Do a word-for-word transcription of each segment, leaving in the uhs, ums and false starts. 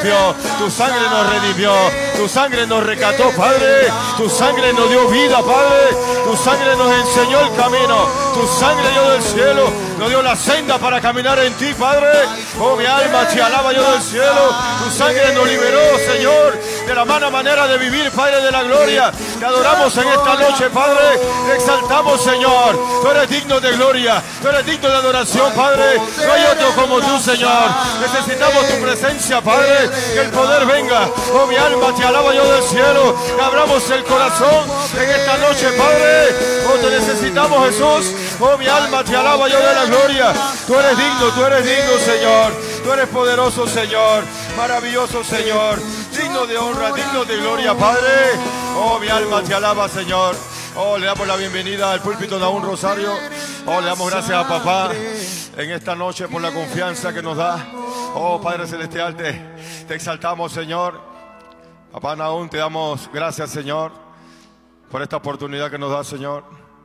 limpió, tu sangre nos redimió, tu sangre nos rescató, Padre, tu sangre nos dio vida, Padre, tu sangre nos enseñó el camino, tu sangre, Dios del cielo, nos dio la senda para caminar en ti, Padre. Oh, mi alma te alaba, Dios del cielo, tu sangre nos liberó, Señor, de la mala manera de vivir, Padre de la gloria. Te adoramos en esta noche, Padre, te exaltamos, Señor, tú eres digno de gloria, tú eres digno de adoración, Padre, no hay otro como tú, Señor. Necesitamos tu presencia, Padre, que el poder venga. Oh, mi alma te alaba, Dios del cielo, que abramos el corazón en esta noche, Padre. Oh, te necesitamos, Jesús. Oh, mi alma te alaba, Dios de la gloria. Tú eres digno, tú eres digno, Señor. Tú eres poderoso, Señor. Maravilloso, Señor. Digno de honra, digno de gloria, Padre. Oh, mi alma te alaba, Señor. Oh, le damos la bienvenida al púlpito de un Rosario. Oh, le damos gracias a papá en esta noche por la confianza que nos da. Oh, Padre Celestial, te, te exaltamos, Señor. Papá Nahum, te damos gracias, Señor, por esta oportunidad que nos da, Señor.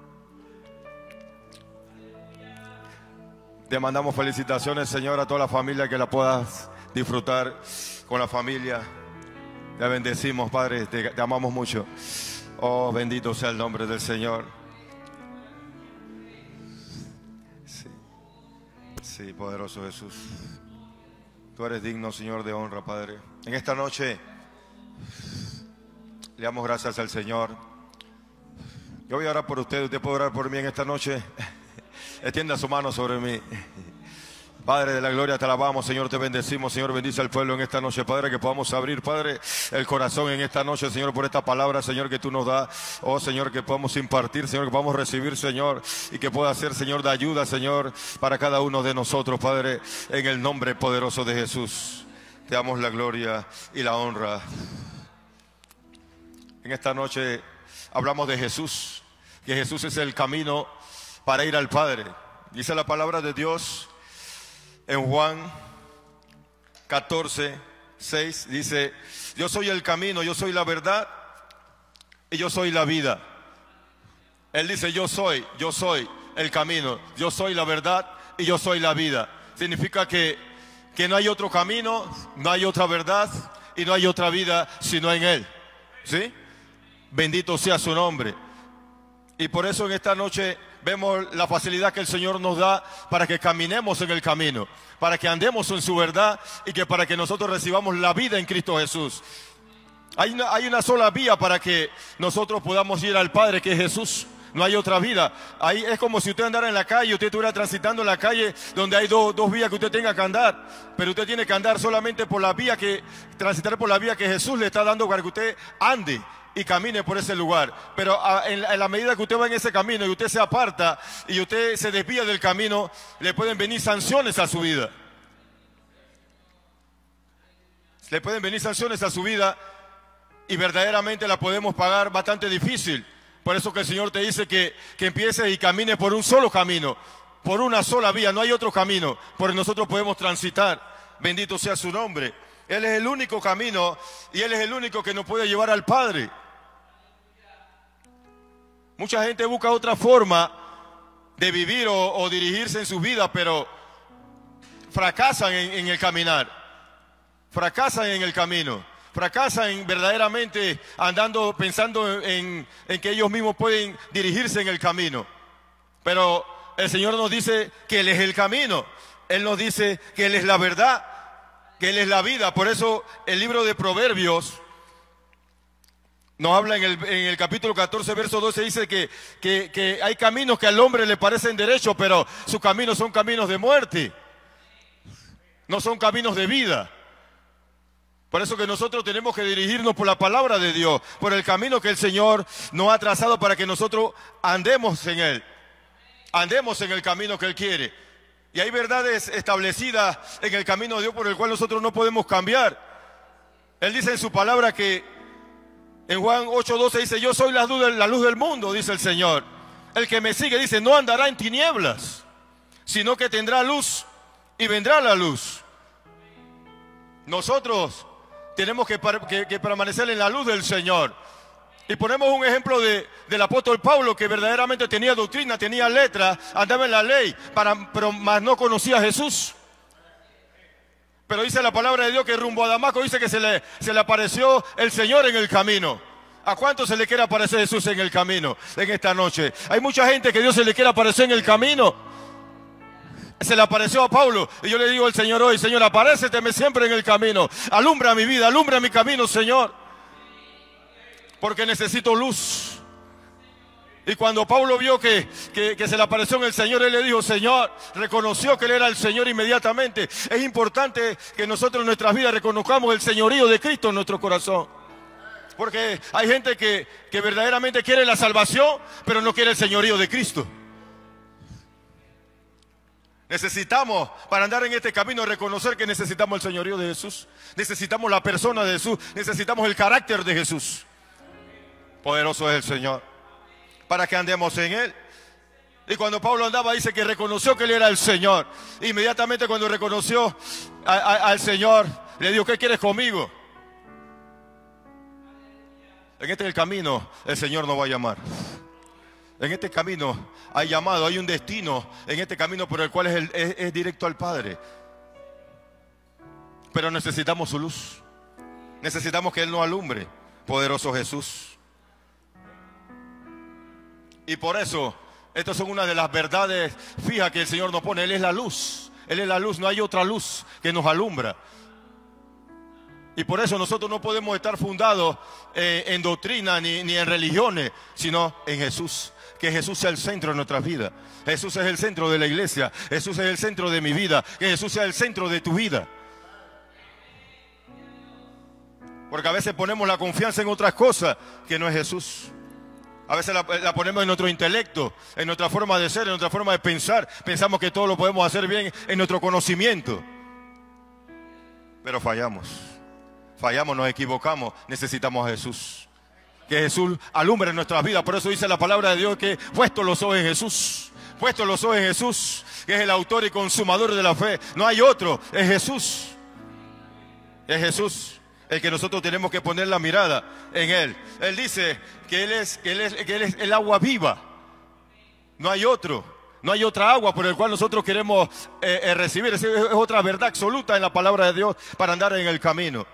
Te mandamos felicitaciones, Señor, a toda la familia, que la puedas disfrutar con la familia. Te bendecimos, Padre, te, te amamos mucho. Oh, bendito sea el nombre del Señor. Sí, sí, poderoso Jesús. Tú eres digno, Señor, de honra, Padre. En esta noche le damos gracias al Señor. Yo voy a orar por usted, usted puede orar por mí en esta noche. Extienda su mano sobre mí. Padre de la gloria, te alabamos, Señor, te bendecimos, Señor, bendice al pueblo en esta noche, Padre, que podamos abrir, Padre, el corazón en esta noche, Señor, por esta palabra, Señor, que tú nos das, oh, Señor, que podamos impartir, Señor, que podamos recibir, Señor, y que pueda ser, Señor, de ayuda, Señor, para cada uno de nosotros, Padre, en el nombre poderoso de Jesús. Te damos la gloria y la honra. En esta noche hablamos de Jesús, que Jesús es el camino para ir al Padre. Dice la palabra de Dios en Juan catorce, seis, dice: yo soy el camino, yo soy la verdad y yo soy la vida. Él dice: yo soy, yo soy el camino, yo soy la verdad y yo soy la vida. Significa que, que no hay otro camino, no hay otra verdad y no hay otra vida sino en Él. ¿Sí? Bendito sea su nombre. Y por eso en esta noche vemos la facilidad que el Señor nos da para que caminemos en el camino, para que andemos en su verdad y que para que nosotros recibamos la vida en Cristo Jesús. Hay una, hay una sola vía para que nosotros podamos ir al Padre, que es Jesús. No hay otra vida. Ahí es como si usted andara en la calle, usted estuviera transitando en la calle donde hay do, dos vías que usted tenga que andar, pero usted tiene que andar solamente por la vía que, transitar por la vía que Jesús le está dando para que usted ande y camine por ese lugar. Pero a, en, la, en la medida que usted va en ese camino y usted se aparta y usted se desvía del camino, le pueden venir sanciones a su vida. Le pueden venir sanciones a su vida y verdaderamente la podemos pagar bastante difícil. Por eso que el Señor te dice que, que empieces y camines por un solo camino, por una sola vía, no hay otro camino por el que nosotros podemos transitar. Bendito sea su nombre. Él es el único camino y Él es el único que nos puede llevar al Padre. Mucha gente busca otra forma de vivir o, o dirigirse en su vida, pero fracasan en, en el caminar, fracasan en el camino, fracasan en verdaderamente andando, pensando en, en que ellos mismos pueden dirigirse en el camino. Pero el Señor nos dice que Él es el camino, Él nos dice que Él es la verdad, que Él es la vida. Por eso el libro de Proverbios nos habla en el, en el capítulo catorce, verso doce, dice que, que, que hay caminos que al hombre le parecen derechos, pero sus caminos son caminos de muerte, no son caminos de vida. Por eso que nosotros tenemos que dirigirnos por la palabra de Dios, por el camino que el Señor nos ha trazado para que nosotros andemos en Él, andemos en el camino que Él quiere. Y hay verdades establecidas en el camino de Dios por el cual nosotros no podemos cambiar. Él dice en su palabra que en Juan ocho doce dice: yo soy la luz, la luz del mundo, dice el Señor. El que me sigue, dice, no andará en tinieblas, sino que tendrá luz y vendrá la luz. Nosotros tenemos que, que, que permanecer en la luz del Señor. Y ponemos un ejemplo de, del apóstol Pablo, que verdaderamente tenía doctrina, tenía letra, andaba en la ley, para, pero más no conocía a Jesús. Pero dice la palabra de Dios que rumbo a Damasco dice que se le, se le apareció el Señor en el camino. ¿A cuánto se le quiere aparecer Jesús en el camino en esta noche? Hay mucha gente que Dios se le quiere aparecer en el camino. Se le apareció a Pablo y yo le digo al Señor hoy: Señor, aparéceteme siempre en el camino. Alumbra mi vida, alumbra mi camino, Señor. Porque necesito luz. Y cuando Pablo vio que, que, que se le apareció en el Señor, él le dijo: Señor, reconoció que él era el Señor inmediatamente. Es importante que nosotros en nuestras vidas reconozcamos el señorío de Cristo en nuestro corazón. Porque hay gente que, que verdaderamente quiere la salvación, pero no quiere el señorío de Cristo. Necesitamos, para andar en este camino, reconocer que necesitamos el señorío de Jesús. Necesitamos la persona de Jesús. Necesitamos el carácter de Jesús. Poderoso es el Señor, para que andemos en Él. Y cuando Pablo andaba, dice que reconoció que Él era el Señor. Inmediatamente cuando reconoció a, a, al Señor, le dijo: ¿qué quieres conmigo? En este camino el Señor nos va a llamar. En este camino hay llamado, hay un destino en este camino por el cual es, el, es, es directo al Padre. Pero necesitamos su luz. Necesitamos que Él nos alumbre. Poderoso Jesús. Y por eso, estas son una de las verdades fijas que el Señor nos pone. Él es la luz. Él es la luz, no hay otra luz que nos alumbra. Y por eso nosotros no podemos estar fundados eh, en doctrina ni, ni en religiones, sino en Jesús. Que Jesús sea el centro de nuestras vidas. Jesús es el centro de la iglesia. Jesús es el centro de mi vida. Que Jesús sea el centro de tu vida. Porque a veces ponemos la confianza en otras cosas que no es Jesús. A veces la, la ponemos en nuestro intelecto, en nuestra forma de ser, en nuestra forma de pensar. Pensamos que todo lo podemos hacer bien en nuestro conocimiento. Pero fallamos. Fallamos, nos equivocamos. Necesitamos a Jesús. Que Jesús alumbre nuestras vidas. Por eso dice la palabra de Dios que puestos los ojos en Jesús. Puestos los ojos en Jesús, que es el autor y consumador de la fe. No hay otro, es Jesús. Es Jesús el que nosotros tenemos que poner la mirada en Él. Él dice que Él es, que él es, que él es el agua viva. No hay otro. No hay otra agua por el cual nosotros queremos eh, eh, recibir. Es, es otra verdad absoluta en la palabra de Dios para andar en el camino.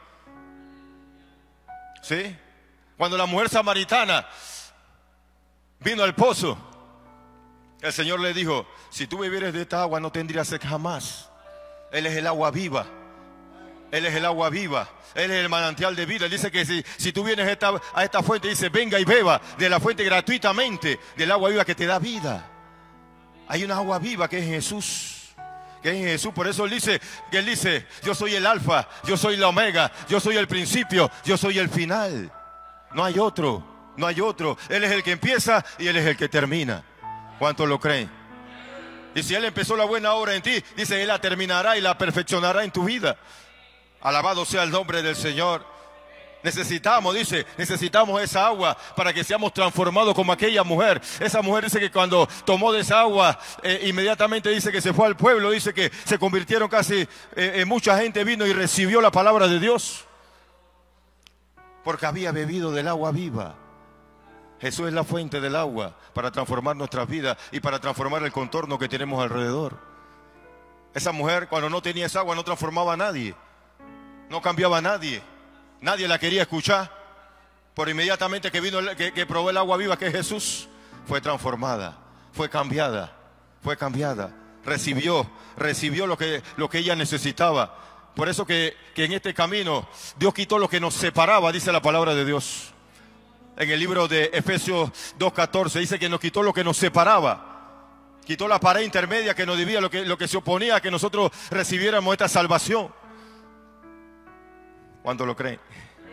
¿Sí? Cuando la mujer samaritana vino al pozo, el Señor le dijo: si tú bebieres de esta agua no tendrías sed jamás. Él es el agua viva. Él es el agua viva. Él es el manantial de vida. Él dice que si, si tú vienes a esta, a esta fuente, dice: venga y beba de la fuente gratuitamente, del agua viva que te da vida. Hay una agua viva que es Jesús. Que es Jesús. Por eso Él dice, que Él dice: yo soy el alfa, yo soy la omega, yo soy el principio, yo soy el final. No hay otro, no hay otro. Él es el que empieza y Él es el que termina. ¿Cuántos lo creen? Y si Él empezó la buena obra en ti, dice, Él la terminará y la perfeccionará en tu vida. Alabado sea el nombre del Señor. Necesitamos, dice, necesitamos esa agua para que seamos transformados como aquella mujer. Esa mujer dice que cuando tomó de esa agua, eh, inmediatamente dice que se fue al pueblo, dice que se convirtieron casi, eh, eh, mucha gente vino y recibió la palabra de Dios. Porque había bebido del agua viva. Jesús es la fuente del agua para transformar nuestras vidas y para transformar el contorno que tenemos alrededor. Esa mujer, cuando no tenía esa agua, no transformaba a nadie. No cambiaba a nadie. Nadie la quería escuchar. Por inmediatamente que vino, que, que probó el agua viva, que es Jesús, fue transformada, fue cambiada, fue cambiada. Recibió, recibió lo que, lo que ella necesitaba. Por eso que, que en este camino Dios quitó lo que nos separaba, dice la palabra de Dios. En el libro de Efesios dos catorce dice que nos quitó lo que nos separaba. Quitó la pared intermedia que nos dividía, lo que, lo que se oponía a que nosotros recibiéramos esta salvación. ¿Cuánto lo creen?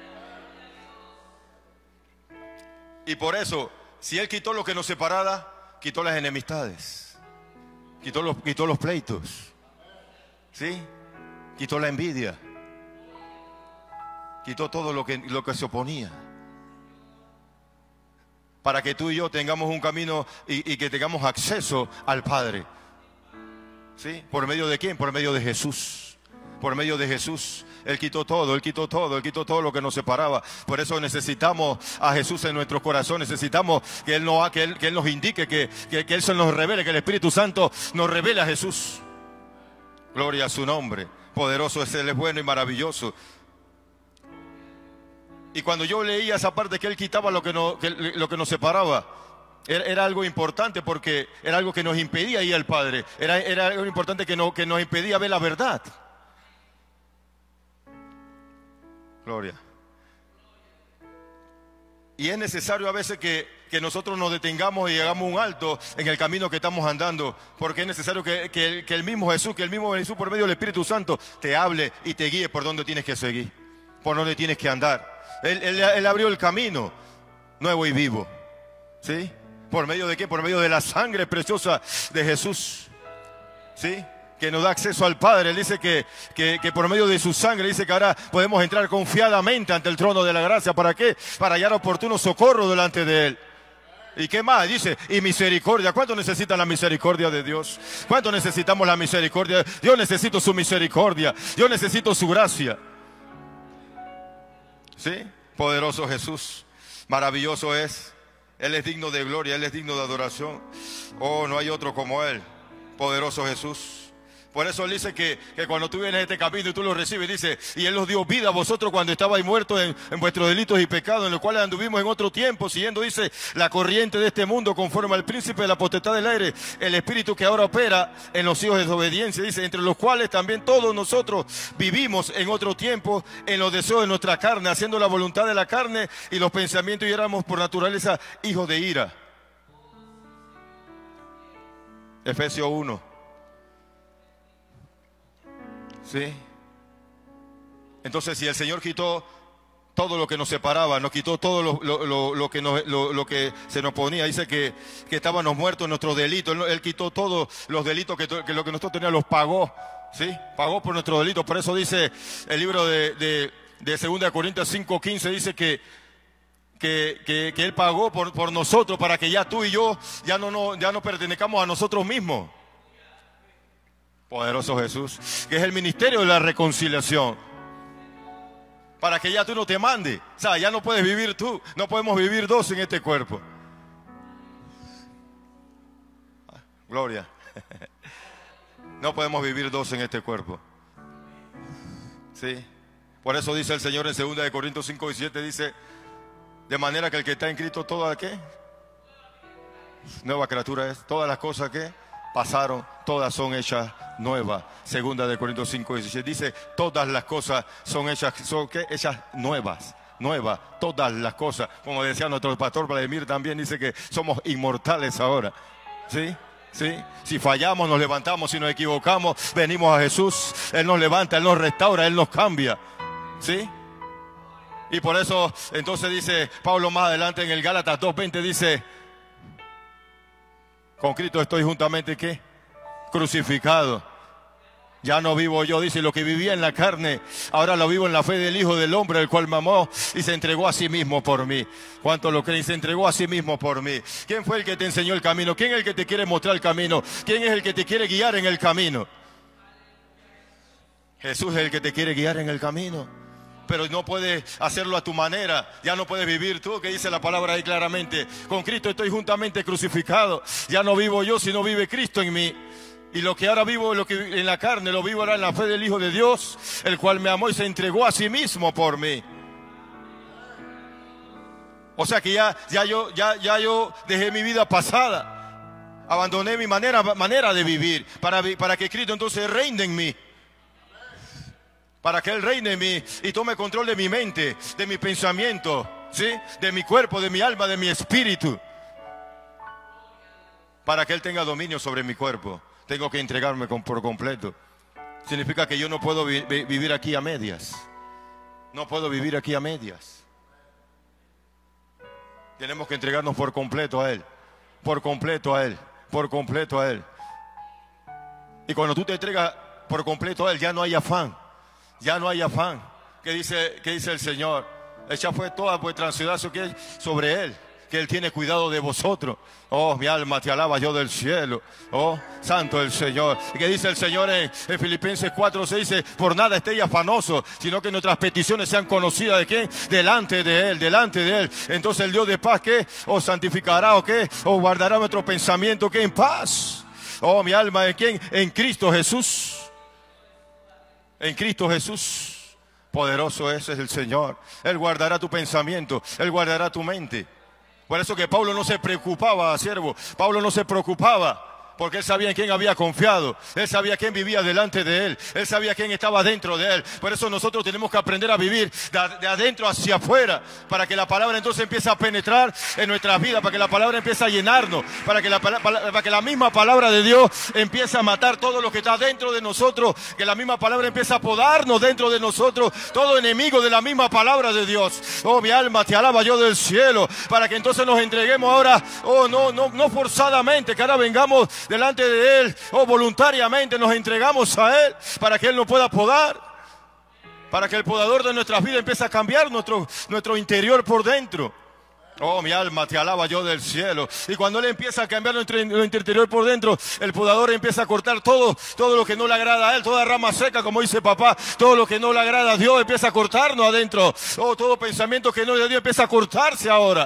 Y por eso, si Él quitó lo que nos separaba, quitó las enemistades. Quitó los, quitó los pleitos. ¿Sí? Quitó la envidia. Quitó todo lo que, lo que se oponía. Para que tú y yo tengamos un camino y, y que tengamos acceso al Padre. ¿Sí? ¿Por medio de quién? Por medio de Jesús. Por medio de Jesús. Él quitó todo, Él quitó todo, Él quitó todo lo que nos separaba. Por eso necesitamos a Jesús en nuestro corazón. Necesitamos que Él nos, que él, que él nos indique, que, que, que Él se nos revele, que el Espíritu Santo nos revele a Jesús. Gloria a su nombre. Poderoso es Él, es bueno y maravilloso. Y cuando yo leía esa parte que Él quitaba lo que, no, que, lo que nos separaba, era, era algo importante porque era algo que nos impedía ir al Padre. Era, era algo importante que, no, que nos impedía ver la verdad. Gloria. Y es necesario a veces que, que nosotros nos detengamos y hagamos un alto en el camino que estamos andando, porque es necesario que, que, el, que el mismo Jesús, que el mismo Jesús por medio del Espíritu Santo te hable y te guíe por donde tienes que seguir, por donde tienes que andar. Él, él, él abrió el camino nuevo y vivo, ¿sí? ¿Por medio de qué? Por medio de la sangre preciosa de Jesús, ¿sí? Que nos da acceso al Padre. Él dice que, que, que por medio de su sangre, dice que ahora podemos entrar confiadamente ante el trono de la gracia. ¿Para qué? Para hallar oportuno socorro delante de Él. ¿Y qué más? Dice, y misericordia. ¿Cuánto necesitan la misericordia de Dios? ¿Cuánto necesitamos la misericordia? Yo necesito su misericordia. Yo necesito su gracia. ¿Sí? Poderoso Jesús. Maravilloso es. Él es digno de gloria. Él es digno de adoración. Oh, no hay otro como Él. Poderoso Jesús. Por eso Él dice que, que cuando tú vienes a este capítulo y tú lo recibes, dice, y Él os dio vida a vosotros cuando estabais muertos en, en vuestros delitos y pecados, en los cuales anduvimos en otro tiempo, siguiendo, dice, la corriente de este mundo, conforme al príncipe de la potestad del aire, el espíritu que ahora opera en los hijos de desobediencia, dice, entre los cuales también todos nosotros vivimos en otro tiempo, en los deseos de nuestra carne, haciendo la voluntad de la carne y los pensamientos, y éramos por naturaleza hijos de ira. Efesios uno. ¿Sí? Entonces, si el Señor quitó todo lo que nos separaba, nos quitó todo lo, lo, lo, lo, que, nos, lo, lo que se nos ponía, dice que, que estábamos muertos en nuestros delitos. Él, él quitó todos los delitos que, que lo que nosotros teníamos, los pagó, ¿sí? Pagó por nuestros delitos. Por eso dice el libro de, de, de segunda Corintios cinco quince, dice que Que, que, que Él pagó por, por nosotros, para que ya tú y yo ya no, no, ya no pertenezcamos a nosotros mismos. Poderoso Jesús, que es el ministerio de la reconciliación, para que ya tú no te mandes. O sea, ya no puedes vivir tú, no podemos vivir dos en este cuerpo. Gloria. No podemos vivir dos en este cuerpo. Sí. Por eso dice el Señor en segunda de Corintios cinco diecisiete, dice, de manera que el que está en Cristo, ¿toda qué? Nueva criatura es. Todas las cosas que pasaron, todas son hechas nuevas. Segunda de Corintios cinco diecisiete dice, todas las cosas son hechas, son ¿qué? Hechas nuevas. Nuevas, todas las cosas. Como decía nuestro pastor Vladimir, también dice que somos inmortales ahora. ¿Sí? ¿Sí? Si fallamos, nos levantamos. Si nos equivocamos, venimos a Jesús. Él nos levanta, Él nos restaura, Él nos cambia. ¿Sí? Y por eso, entonces dice Pablo más adelante en el Gálatas dos veinte, dice, con Cristo estoy juntamente, ¿qué? Crucificado. Ya no vivo yo, dice, lo que vivía en la carne, ahora lo vivo en la fe del Hijo del Hombre, el cual me amó y se entregó a sí mismo por mí. ¿Cuánto lo creen? Se entregó a sí mismo por mí. ¿Quién fue el que te enseñó el camino? ¿Quién es el que te quiere mostrar el camino? ¿Quién es el que te quiere guiar en el camino? Jesús es el que te quiere guiar en el camino. Pero no puedes hacerlo a tu manera, ya no puedes vivir tú, que dice la palabra ahí claramente, con Cristo estoy juntamente crucificado, ya no vivo yo, sino vive Cristo en mí, y lo que ahora vivo lo que en la carne, lo vivo ahora en la fe del Hijo de Dios, el cual me amó y se entregó a sí mismo por mí. O sea que ya, ya, yo, ya, ya yo dejé mi vida pasada, abandoné mi manera, manera de vivir, para, para que Cristo entonces reine en mí. Para que Él reine en mí y tome control de mi mente, de mi pensamiento, ¿sí? De mi cuerpo, de mi alma, de mi espíritu. Para que Él tenga dominio sobre mi cuerpo, tengo que entregarme con, por completo. Significa que yo no puedo vi, vi, vivir aquí a medias. No puedo vivir aquí a medias. Tenemos que entregarnos por completo a Él. Por completo a Él. Por completo a Él. Y cuando tú te entregas por completo a Él, ya no hay afán. Ya no hay afán. ¿Qué dice, qué dice el Señor? Echa fue toda vuestra ansiedad sobre Él, que Él tiene cuidado de vosotros. Oh, mi alma te alaba yo del cielo. Oh, santo el Señor. ¿Y qué dice el Señor en, en Filipenses cuatro seis? Dice, por nada estéis afanosos, sino que nuestras peticiones sean conocidas de quién, delante de Él, delante de Él. Entonces el Dios de paz, ¿qué? Os santificará, ¿o qué? Os guardará nuestro pensamiento, ¿qué? En paz. Oh, mi alma, ¿en quién? En Cristo Jesús. en Cristo Jesús. Poderoso ese es el Señor. Él guardará tu pensamiento, Él guardará tu mente. Por eso que Pablo no se preocupaba, siervo. Pablo no se preocupaba, porque él sabía en quién había confiado. Él sabía quién vivía delante de él. Él sabía quién estaba dentro de él. Por eso nosotros tenemos que aprender a vivir de, de adentro hacia afuera, para que la palabra entonces empiece a penetrar en nuestras vidas, para que la palabra empiece a llenarnos, para que la, para que la misma palabra de Dios empiece a matar todo lo que está dentro de nosotros, que la misma palabra empiece a podarnos dentro de nosotros, todo enemigo de la misma palabra de Dios. Oh, mi alma te alaba yo del cielo, para que entonces nos entreguemos ahora, oh, no, no, no forzadamente, que ahora vengamos delante de Él, o oh, voluntariamente nos entregamos a Él, para que Él nos pueda podar, para que el podador de nuestras vidas empiece a cambiar nuestro, nuestro interior por dentro. Oh, mi alma te alaba yo del cielo. Y cuando Él empieza a cambiar nuestro, nuestro interior por dentro, el podador empieza a cortar todo, todo lo que no le agrada a Él, toda rama seca, como dice papá, todo lo que no le agrada a Dios empieza a cortarnos adentro. Oh, todo pensamiento que no es de Dios empieza a cortarse ahora.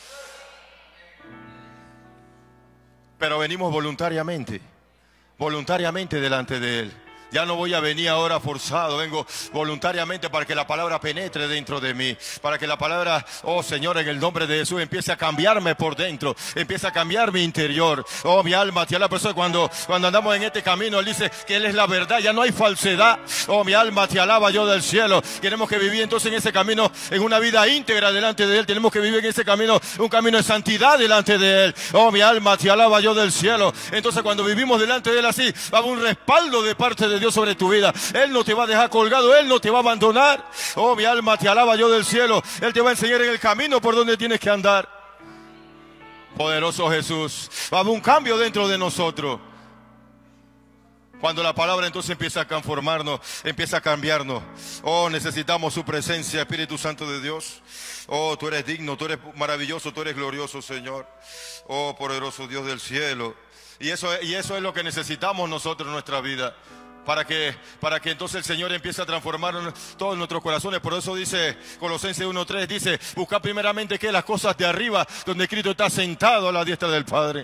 Pero venimos voluntariamente, voluntariamente delante de Él. Ya no voy a venir ahora forzado, vengo voluntariamente para que la palabra penetre dentro de mí, para que la palabra, oh Señor, en el nombre de Jesús, empiece a cambiarme por dentro, empiece a cambiar mi interior. Oh, mi alma, te alaba. Por eso cuando, cuando andamos en este camino, Él dice que Él es la verdad, ya no hay falsedad. Oh, mi alma, te alaba yo del cielo. Tenemos que vivir entonces en ese camino, en una vida íntegra delante de Él. Tenemos que vivir en ese camino, un camino de santidad delante de Él. Oh, mi alma, te alaba yo del cielo. Entonces cuando vivimos delante de Él así, va a haber un respaldo de parte de Dios sobre tu vida. Él no te va a dejar colgado, Él no te va a abandonar. Oh, mi alma, te alaba yo del cielo. Él te va a enseñar en el camino por donde tienes que andar. Poderoso Jesús. Va a haber un cambio dentro de nosotros. Cuando la palabra entonces empieza a conformarnos, empieza a cambiarnos. Oh, necesitamos su presencia, Espíritu Santo de Dios. Oh, tú eres digno, tú eres maravilloso, tú eres glorioso, Señor. Oh, poderoso Dios del cielo. Y eso, y eso es lo que necesitamos nosotros en nuestra vida. Para que, para que entonces el Señor empiece a transformar todos nuestros corazones. Por eso dice Colosenses uno tres, dice, busca primeramente que las cosas de arriba, donde Cristo está sentado a la diestra del Padre.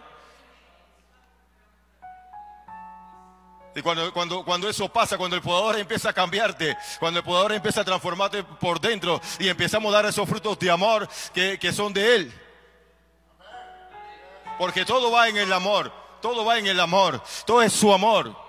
Y cuando, cuando, cuando eso pasa, cuando el podador empieza a cambiarte, cuando el podador empieza a transformarte por dentro y empezamos a dar esos frutos de amor que, que son de Él. Porque todo va en el amor, todo va en el amor, todo es su amor.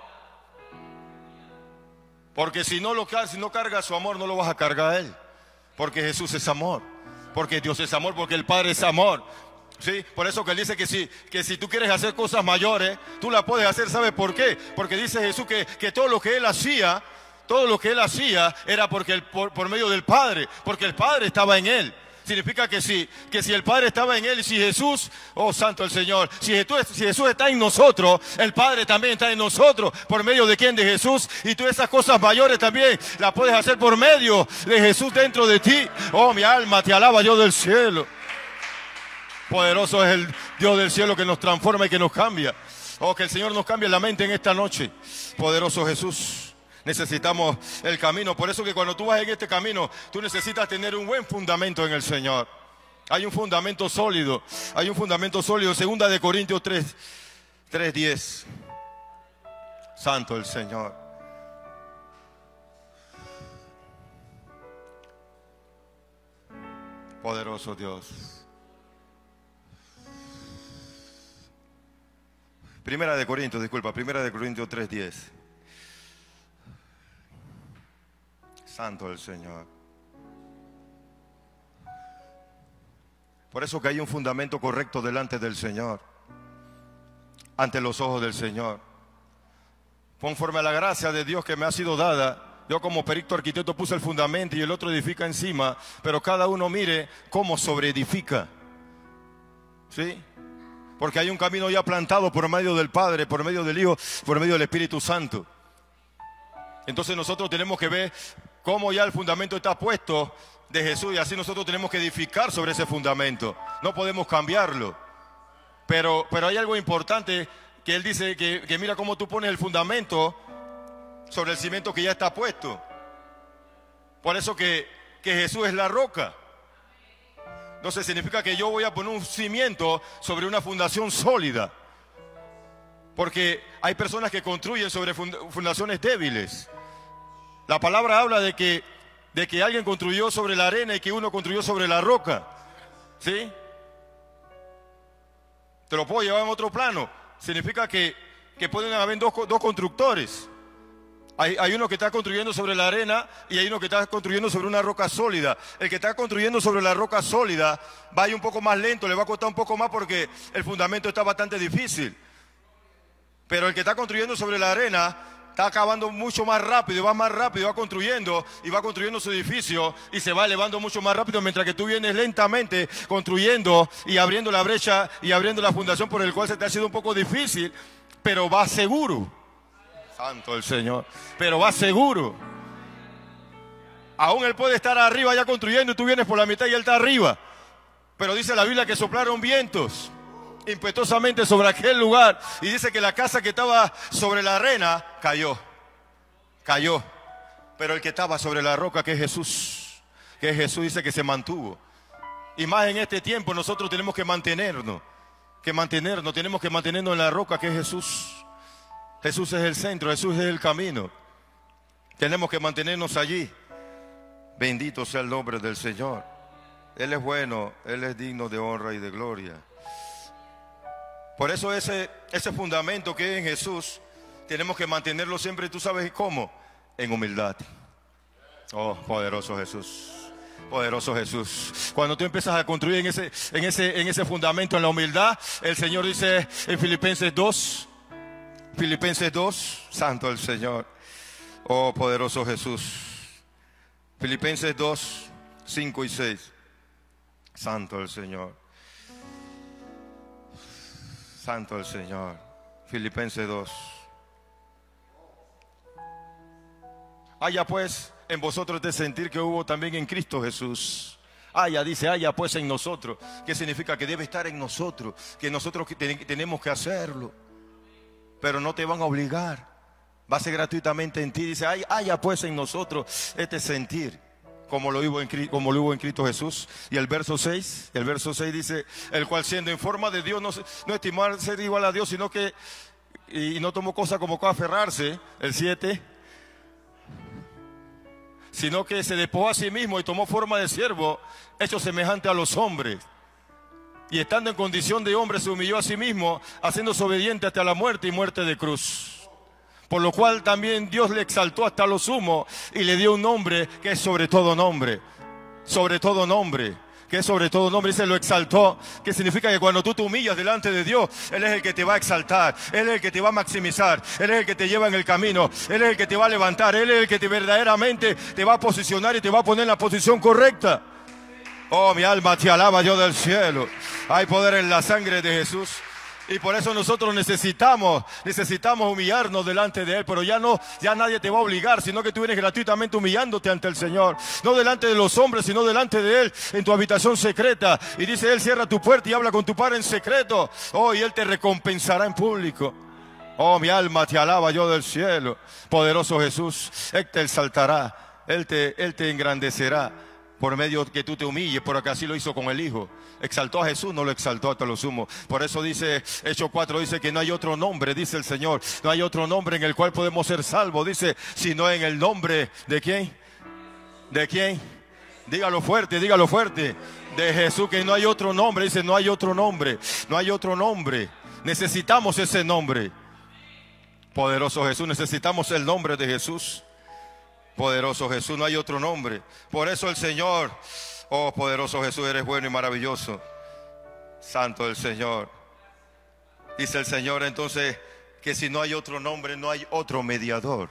Porque si no, lo, si no cargas su amor, no lo vas a cargar a Él. Porque Jesús es amor. Porque Dios es amor. Porque el Padre es amor. ¿Sí? Por eso que Él dice que si, que si tú quieres hacer cosas mayores, tú las puedes hacer. ¿Sabes por qué? Porque dice Jesús que, que todo lo que Él hacía, todo lo que Él hacía era porque el, por, por medio del Padre. Porque el Padre estaba en Él. Significa que si, que si el Padre estaba en Él y si Jesús, oh santo el Señor, si Jesús, si Jesús está en nosotros, el Padre también está en nosotros. ¿Por medio de quién? De Jesús. Y tú esas cosas mayores también las puedes hacer por medio de Jesús dentro de ti. Oh, mi alma, te alaba yo del cielo. Poderoso es el Dios del cielo que nos transforma y que nos cambia. Oh, que el Señor nos cambie la mente en esta noche. Poderoso Jesús. Necesitamos el camino. Por eso que cuando tú vas en este camino, tú necesitas tener un buen fundamento en el Señor. Hay un fundamento sólido. Hay un fundamento sólido. Segunda de Corintios tres, tres diez. Santo el Señor. Poderoso Dios. Primera de Corintios, disculpa. Primera de Corintios tres diez. Santo el Señor. Por eso que hay un fundamento correcto delante del Señor, ante los ojos del Señor. Conforme a la gracia de Dios que me ha sido dada, yo como perito arquitecto puse el fundamento y el otro edifica encima, pero cada uno mire cómo sobreedifica. ¿Sí? Porque hay un camino ya plantado por medio del Padre, por medio del Hijo, por medio del Espíritu Santo. Entonces nosotros tenemos que ver cómo ya el fundamento está puesto de Jesús y así nosotros tenemos que edificar sobre ese fundamento. No podemos cambiarlo. Pero, pero hay algo importante que Él dice que, que mira cómo tú pones el fundamento sobre el cimiento que ya está puesto. Por eso que, que Jesús es la roca. Entonces significa que yo voy a poner un cimiento sobre una fundación sólida. Porque hay personas que construyen sobre fundaciones débiles. La palabra habla de que, de que alguien construyó sobre la arena y que uno construyó sobre la roca. ¿Sí? Te lo puedo llevar en otro plano. Significa que, que pueden haber dos, dos constructores. Hay, hay uno que está construyendo sobre la arena y hay uno que está construyendo sobre una roca sólida. El que está construyendo sobre la roca sólida va a ir un poco más lento, le va a costar un poco más porque el fundamento está bastante difícil. Pero el que está construyendo sobre la arena está acabando mucho más rápido, va más rápido, va construyendo y va construyendo su edificio y se va elevando mucho más rápido, mientras que tú vienes lentamente construyendo y abriendo la brecha y abriendo la fundación por el cual se te ha sido un poco difícil, pero va seguro. Santo el Señor, pero va seguro. Aún Él puede estar arriba ya construyendo y tú vienes por la mitad y Él está arriba. Pero dice la Biblia que soplaron vientos impetuosamente sobre aquel lugar y dice que la casa que estaba sobre la arena cayó, cayó. Pero el que estaba sobre la roca, que es Jesús, que es Jesús, dice que se mantuvo. Y más en este tiempo nosotros tenemos que mantenernos, que mantenernos, tenemos que mantenernos en la roca que es Jesús. Jesús es el centro, Jesús es el camino. Tenemos que mantenernos allí. Bendito sea el nombre del Señor. Él es bueno, Él es digno de honra y de gloria. Por eso ese, ese fundamento que es en Jesús, tenemos que mantenerlo siempre. ¿Tú sabes cómo? En humildad. Oh, poderoso Jesús. Poderoso Jesús. Cuando tú empiezas a construir en ese, en ese, en ese fundamento, en la humildad, el Señor dice en Filipenses dos, Filipenses dos, santo el Señor. Oh, poderoso Jesús. Filipenses dos, cinco y seis. Santo el Señor. Santo el Señor. Filipenses dos. Haya pues en vosotros de sentir que hubo también en Cristo Jesús. Haya, dice, haya pues en nosotros. ¿Qué significa? Que debe estar en nosotros. Que nosotros tenemos que hacerlo. Pero no te van a obligar. Va a ser gratuitamente en ti. Dice, haya pues en nosotros este sentir. Como lo hubo en, como lo hubo en Cristo Jesús. Y el verso seis, el verso seis dice, el cual siendo en forma de Dios, no, no estimar ser igual a Dios, sino que, y no tomó cosa como que aferrarse, el siete, sino que se despojó a sí mismo y tomó forma de siervo, hecho semejante a los hombres. Y estando en condición de hombre se humilló a sí mismo, haciéndose obediente hasta la muerte y muerte de cruz. Por lo cual también Dios le exaltó hasta lo sumo y le dio un nombre que es sobre todo nombre. Sobre todo nombre. Que es sobre todo nombre. Y se lo exaltó. Que significa que cuando tú te humillas delante de Dios, Él es el que te va a exaltar. Él es el que te va a maximizar. Él es el que te lleva en el camino. Él es el que te va a levantar. Él es el que te verdaderamente te va a posicionar y te va a poner en la posición correcta. Oh, mi alma te alaba, Dios del cielo. Hay poder en la sangre de Jesús. Y por eso nosotros necesitamos, necesitamos humillarnos delante de Él. Pero ya no, ya nadie te va a obligar, sino que tú vienes gratuitamente humillándote ante el Señor. No delante de los hombres, sino delante de Él, en tu habitación secreta. Y dice Él, cierra tu puerta y habla con tu Padre en secreto. Oh, y Él te recompensará en público. Oh, mi alma te alaba, yo del cielo. Poderoso Jesús, Él te exaltará, Él te, Él te engrandecerá. Por medio que tú te humilles, porque así lo hizo con el Hijo. Exaltó a Jesús, no lo exaltó hasta lo sumo. Por eso dice, Hechos cuatro, dice que no hay otro nombre, dice el Señor. No hay otro nombre en el cual podemos ser salvos, dice, sino en el nombre de ¿quién? ¿De quién? Dígalo fuerte, dígalo fuerte. De Jesús, que no hay otro nombre, dice, no hay otro nombre. No hay otro nombre. Necesitamos ese nombre. Poderoso Jesús, necesitamos el nombre de Jesús. Poderoso Jesús, no hay otro nombre. Por eso el Señor, oh poderoso Jesús, eres bueno y maravilloso. Santo el Señor. Dice el Señor entonces que si no hay otro nombre, no hay otro mediador.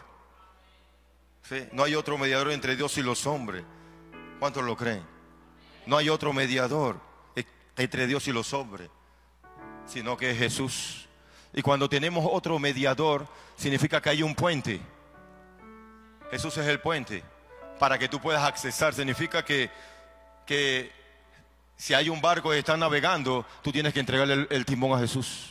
¿Sí? No hay otro mediador entre Dios y los hombres. ¿Cuántos lo creen? No hay otro mediador entre Dios y los hombres, sino que es Jesús. Y cuando tenemos otro mediador, significa que hay un puente. Jesús es el puente para que tú puedas accesar. Significa que, que si hay un barco que está navegando, tú tienes que entregarle el, el timón a Jesús.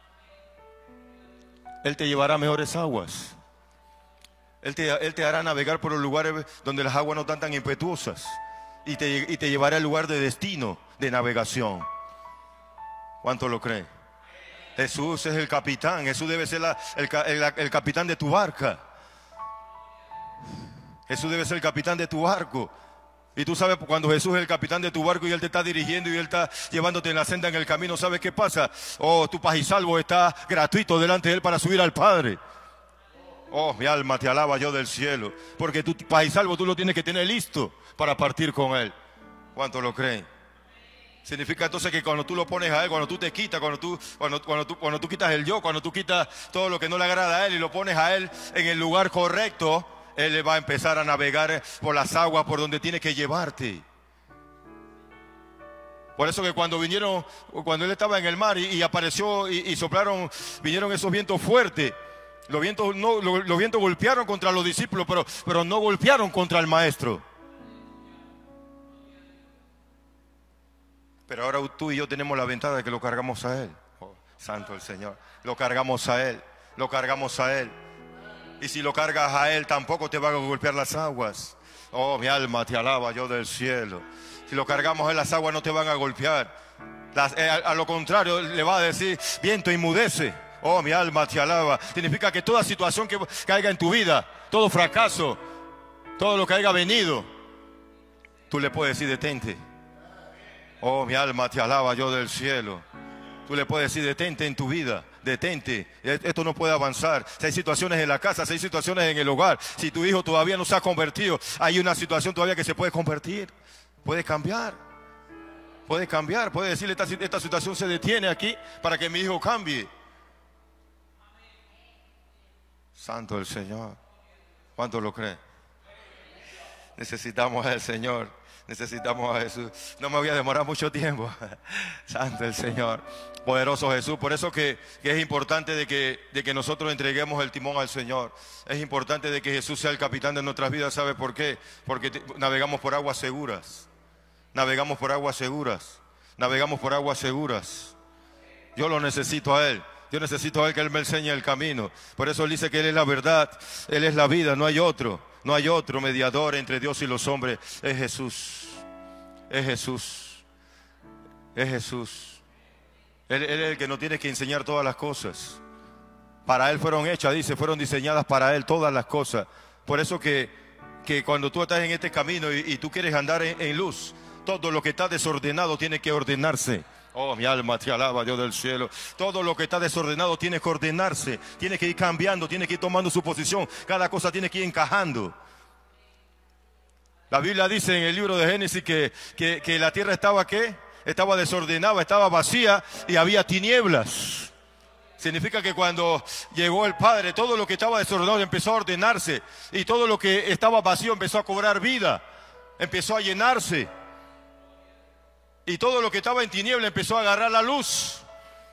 Él te llevará a mejores aguas. Él te, él te hará navegar por los lugares donde las aguas no están tan impetuosas. Y te, y te llevará al lugar de destino, de navegación. ¿Cuánto lo creen? Jesús es el capitán. Jesús debe ser la, el, el, el capitán de tu barca. Jesús debe ser el capitán de tu barco. Y tú sabes, cuando Jesús es el capitán de tu barco y Él te está dirigiendo y Él está llevándote en la senda, en el camino, ¿sabes qué pasa? Oh, tu paz y salvo está gratuito delante de Él para subir al Padre. Oh, mi alma te alaba yo del cielo. Porque tu paz y salvo tú lo tienes que tener listo para partir con Él. ¿Cuántos lo creen? Significa entonces que cuando tú lo pones a Él, cuando tú te quitas, cuando tú, cuando, cuando tú, cuando tú quitas el yo, cuando tú quitas todo lo que no le agrada a Él y lo pones a Él en el lugar correcto, Él le va a empezar a navegar por las aguas por donde tiene que llevarte. Por eso que cuando vinieron, cuando Él estaba en el mar y, y apareció y, y soplaron, vinieron esos vientos fuertes. Los vientos, no, los, los vientos golpearon contra los discípulos, pero, pero no golpearon contra el maestro. Pero ahora tú y yo tenemos la ventaja de que lo cargamos a Él. Oh, santo el Señor. Lo cargamos a Él. Lo cargamos a Él. Y si lo cargas a Él, tampoco te van a golpear las aguas. Oh, mi alma te alaba yo del cielo. Si lo cargamos a Él, las aguas no te van a golpear. Las, eh, a, a lo contrario, le va a decir, viento, inmudece. Oh, mi alma te alaba. Significa que toda situación que caiga en tu vida, todo fracaso, todo lo que haya venido, tú le puedes decir, detente. Oh, mi alma te alaba yo del cielo. Tú le puedes decir, detente en tu vida, detente, esto no puede avanzar. Si hay situaciones en la casa, si hay situaciones en el hogar, si tu hijo todavía no se ha convertido, hay una situación todavía que se puede convertir, puede cambiar, puede cambiar, puede decirle, esta, esta situación se detiene aquí para que mi hijo cambie. Santo el Señor. ¿Cuánto lo cree? Necesitamos al Señor. Necesitamos a Jesús. No me voy a demorar mucho tiempo. Santo el Señor. Poderoso Jesús. Por eso que, que es importante de que, de que nosotros entreguemos el timón al Señor. Es importante de que Jesús sea el capitán de nuestras vidas. ¿Sabe por qué? Porque te, navegamos por aguas seguras. Navegamos por aguas seguras. Navegamos por aguas seguras. Yo lo necesito a Él. Yo necesito a Él, que Él me enseñe el camino. Por eso Él dice que Él es la verdad. Él es la vida. No hay otro. No hay otro mediador entre Dios y los hombres. Es Jesús. Es Jesús. Es Jesús. Él, él es el que nos tiene que enseñar todas las cosas. Para Él fueron hechas, dice, fueron diseñadas para Él todas las cosas. Por eso que, que cuando tú estás en este camino y, y tú quieres andar en, en luz, todo lo que está desordenado tiene que ordenarse. Oh, mi alma te alaba, Dios del cielo. Todo lo que está desordenado tiene que ordenarse, tiene que ir cambiando, tiene que ir tomando su posición. Cada cosa tiene que ir encajando. La Biblia dice en el libro de Génesis que, que, que la tierra estaba, ¿qué? Estaba desordenada, estaba vacía y había tinieblas. Significa que cuando llegó el Padre, todo lo que estaba desordenado empezó a ordenarse. Y todo lo que estaba vacío empezó a cobrar vida, empezó a llenarse. Y todo lo que estaba en tiniebla empezó a agarrar la luz.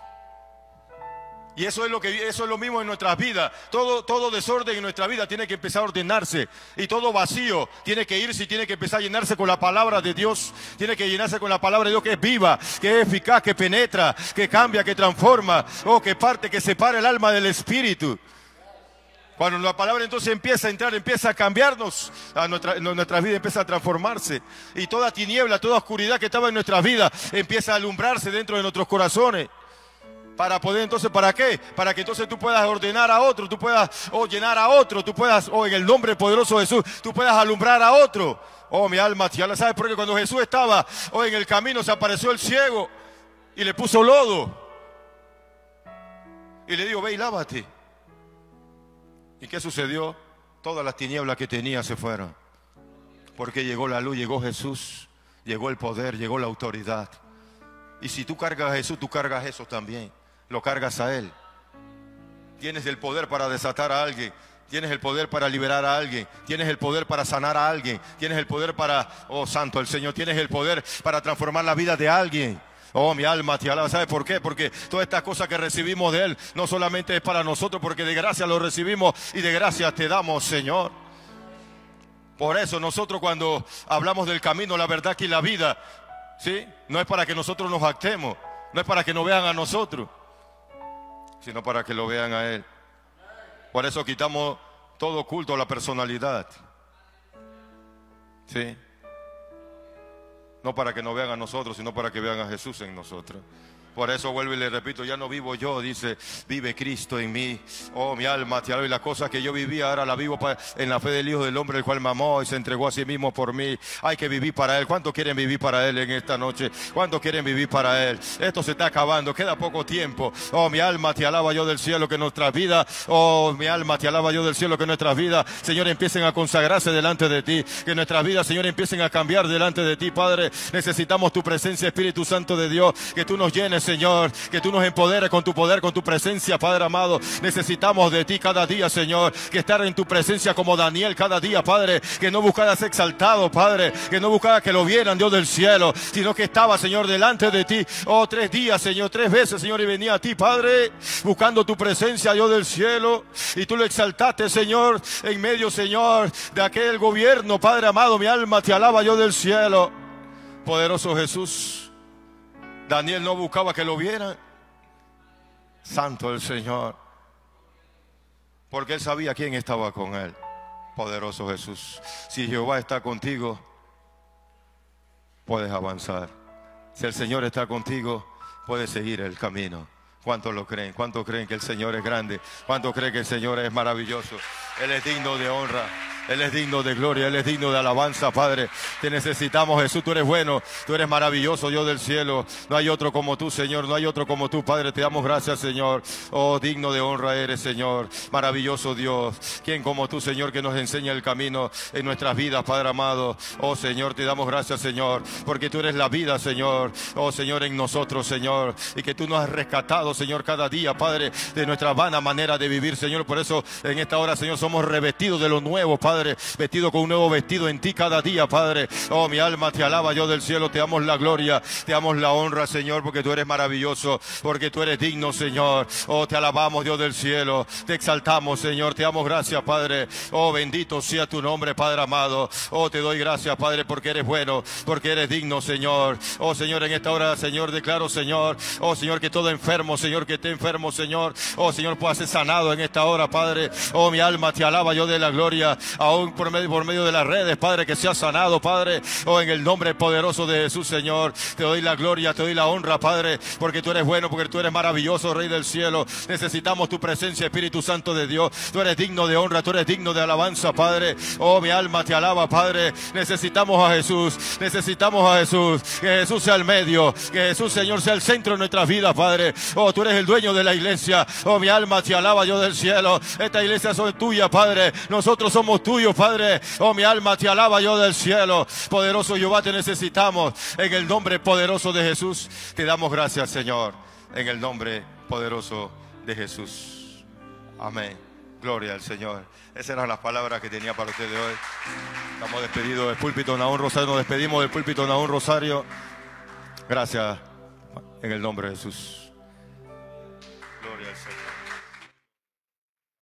Y eso es lo que eso es lo mismo en nuestras vidas. Todo, todo desorden en nuestra vida tiene que empezar a ordenarse. Y todo vacío tiene que irse y tiene que empezar a llenarse con la palabra de Dios. Tiene que llenarse con la palabra de Dios, que es viva, que es eficaz, que penetra, que cambia, que transforma. Oh, que parte, que separa el alma del espíritu. Cuando la palabra entonces empieza a entrar, empieza a cambiarnos, a nuestra, nuestra vida empieza a transformarse. Y toda tiniebla, toda oscuridad que estaba en nuestra vida empieza a alumbrarse dentro de nuestros corazones. Para poder entonces, ¿para qué? Para que entonces tú puedas ordenar a otro, tú puedas o oh, llenar a otro, tú puedas, o oh, en el nombre poderoso de Jesús, tú puedas alumbrar a otro. Oh, mi alma, ya la sabes, porque cuando Jesús estaba oh, en el camino, se apareció el ciego y le puso lodo. Y le dijo, ve y lávate. ¿Y qué sucedió? Todas las tinieblas que tenía se fueron. Porque llegó la luz, llegó Jesús, llegó el poder, llegó la autoridad. Y si tú cargas a Jesús, tú cargas eso también. Lo cargas a Él. Tienes el poder para desatar a alguien. Tienes el poder para liberar a alguien. Tienes el poder para sanar a alguien. Tienes el poder para, oh santo el Señor, tienes el poder para transformar la vida de alguien. Oh, mi alma te alaba. ¿Sabes por qué? Porque todas estas cosas que recibimos de Él no solamente es para nosotros, porque de gracia lo recibimos y de gracia te damos, Señor. Por eso nosotros cuando hablamos del camino, la verdad y la vida, ¿sí? No es para que nosotros nos jactemos, no es para que nos vean a nosotros, sino para que lo vean a Él. Por eso quitamos todo culto a la personalidad, ¿sí? No para que nos vean a nosotros, sino para que vean a Jesús en nosotros. Por eso vuelvo y le repito, ya no vivo yo, dice, vive Cristo en mí. Oh, mi alma te alaba, y las cosas que yo vivía ahora la vivo en la fe del Hijo del Hombre, el cual me amó y se entregó a sí mismo por mí. Hay que vivir para Él. ¿Cuántos quieren vivir para Él en esta noche? ¿Cuántos quieren vivir para Él? Esto se está acabando, queda poco tiempo. Oh, mi alma te alaba yo del cielo, que nuestras vidas, oh, mi alma te alaba yo del cielo, que nuestras vidas, Señor, empiecen a consagrarse delante de ti. Que nuestras vidas, Señor, empiecen a cambiar delante de ti, Padre. Necesitamos tu presencia, Espíritu Santo de Dios, que tú nos llenes, Señor, que tú nos empoderes con tu poder, con tu presencia, Padre amado. Necesitamos de ti cada día, Señor, que estar en tu presencia como Daniel cada día, Padre, que no buscaras exaltado, Padre, que no buscaras que lo vieran, Dios del cielo, sino que estaba, Señor, delante de ti, oh, tres días, Señor, tres veces, Señor, y venía a ti, Padre, buscando tu presencia, Dios del cielo, y tú lo exaltaste, Señor, en medio, Señor, de aquel gobierno, Padre amado. Mi alma te alaba yo del cielo. Poderoso Jesús. Daniel no buscaba que lo vieran. Santo el Señor. Porque él sabía quién estaba con él. Poderoso Jesús. Si Jehová está contigo, puedes avanzar. Si el Señor está contigo, puedes seguir el camino. ¿Cuántos lo creen? ¿Cuántos creen que el Señor es grande? ¿Cuántos creen que el Señor es maravilloso? Él es digno de honra. Él es digno de gloria, Él es digno de alabanza, Padre. Te necesitamos, Jesús, tú eres bueno, tú eres maravilloso, Dios del cielo. No hay otro como tú, Señor, no hay otro como tú, Padre. Te damos gracias, Señor. Oh, digno de honra eres, Señor. Maravilloso Dios. ¿Quién como tú, Señor, que nos enseña el camino en nuestras vidas, Padre amado? Oh, Señor, te damos gracias, Señor, porque tú eres la vida, Señor. Oh, Señor, en nosotros, Señor. Y que tú nos has rescatado, Señor, cada día, Padre, de nuestra vana manera de vivir, Señor. Por eso, en esta hora, Señor, somos revestidos de lo nuevo, Padre. Vestido con un nuevo vestido en ti cada día, Padre. Oh, mi alma te alaba yo del cielo. Te damos la gloria, te damos la honra, Señor, porque tú eres maravilloso, porque tú eres digno, Señor. Oh, te alabamos, Dios del cielo. Te exaltamos, Señor. Te damos gracias, Padre. Oh, bendito sea tu nombre, Padre amado. Oh, te doy gracias, Padre, porque eres bueno, porque eres digno, Señor. Oh, Señor, en esta hora, Señor, declaro, Señor. Oh, Señor, que todo enfermo, Señor, que esté enfermo, Señor. Oh, Señor, pueda ser sanado en esta hora, Padre. Oh, mi alma te alaba yo de la gloria. Aún por medio, por medio de las redes, Padre, que sea sanado, Padre. Oh, en el nombre poderoso de Jesús, Señor. Te doy la gloria, te doy la honra, Padre, porque tú eres bueno, porque tú eres maravilloso, Rey del cielo. Necesitamos tu presencia, Espíritu Santo de Dios. Tú eres digno de honra, tú eres digno de alabanza, Padre. Oh, mi alma te alaba, Padre. Necesitamos a Jesús, necesitamos a Jesús. Que Jesús sea el medio, que Jesús, Señor, sea el centro de nuestras vidas, Padre. Oh, tú eres el dueño de la iglesia. Oh, mi alma te alaba yo del cielo. Esta iglesia es tuya, Padre. Nosotros somos tuyos, Padre. Oh, mi alma te alaba yo del cielo. Poderoso Jehová, te necesitamos. En el nombre poderoso de Jesús, te damos gracias, Señor. En el nombre poderoso de Jesús. Amén. Gloria al Señor. Esas eran las palabras que tenía para ustedes hoy. Estamos despedidos del púlpito Nahum Rosario. Nos despedimos del púlpito Nahum Rosario. Gracias. En el nombre de Jesús. Gloria al Señor.